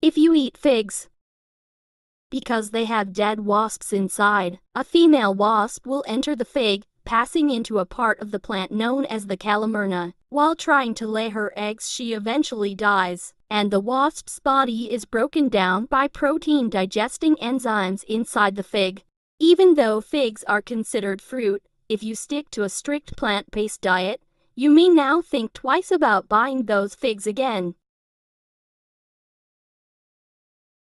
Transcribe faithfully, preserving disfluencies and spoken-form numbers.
If you eat figs, because they have dead wasps inside, a female wasp will enter the fig, passing into a part of the plant known as the calamurna. While trying to lay her eggs, she eventually dies, and the wasp's body is broken down by protein digesting enzymes inside the fig. Even though figs are considered fruit, if you stick to a strict plant-based diet, you may now think twice about buying those figs again.